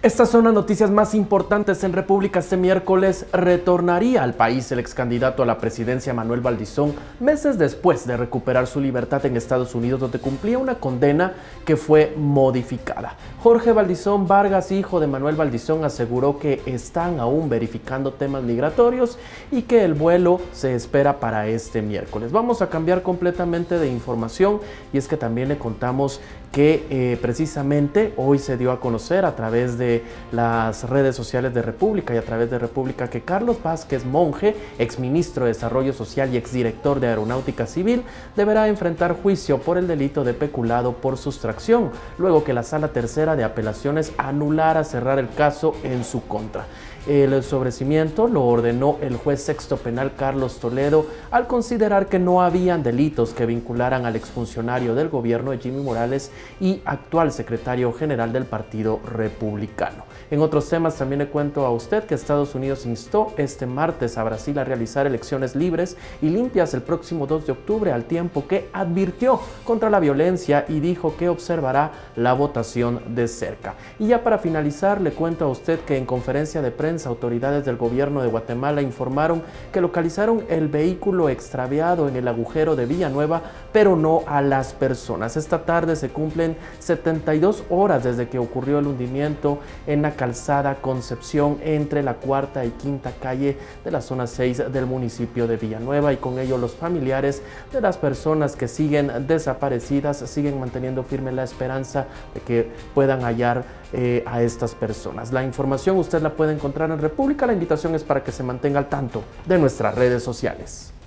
Estas son las noticias más importantes en República. Este miércoles retornaría al país el ex candidato a la presidencia Manuel Valdizón, meses después de recuperar su libertad en Estados Unidos, donde cumplía una condena que fue modificada. Jorge Valdizón Vargas, hijo de Manuel Valdizón, aseguró que están aún verificando temas migratorios y que el vuelo se espera para este miércoles. Vamos a cambiar completamente de información, y es que también le contamos que precisamente hoy se dio a conocer a través de las redes sociales de República y a través de República que Carlos Vázquez Monge, exministro de Desarrollo Social y exdirector de Aeronáutica Civil, deberá enfrentar juicio por el delito de peculado por sustracción, luego que la Sala Tercera de Apelaciones anulara cerrar el caso en su contra. El sobreseimiento lo ordenó el juez sexto penal Carlos Toledo al considerar que no habían delitos que vincularan al exfuncionario del gobierno de Jimmy Morales y actual secretario general del Partido Republicano. En otros temas también le cuento a usted que Estados Unidos instó este martes a Brasil a realizar elecciones libres y limpias el próximo 2 de octubre, al tiempo que advirtió contra la violencia y dijo que observará la votación de cerca. Y ya para finalizar le cuento a usted que en conferencia de prensa autoridades del gobierno de Guatemala informaron que localizaron el vehículo extraviado en el agujero de Villanueva, pero no a las personas. Esta tarde se cumplen 72 horas desde que ocurrió el hundimiento en la calzada Concepción entre la cuarta y quinta calle de la zona 6 del municipio de Villanueva, y con ello los familiares de las personas que siguen desaparecidas siguen manteniendo firme la esperanza de que puedan hallar a estas personas. La información usted la puede encontrar en República. La invitación es para que se mantenga al tanto de nuestras redes sociales.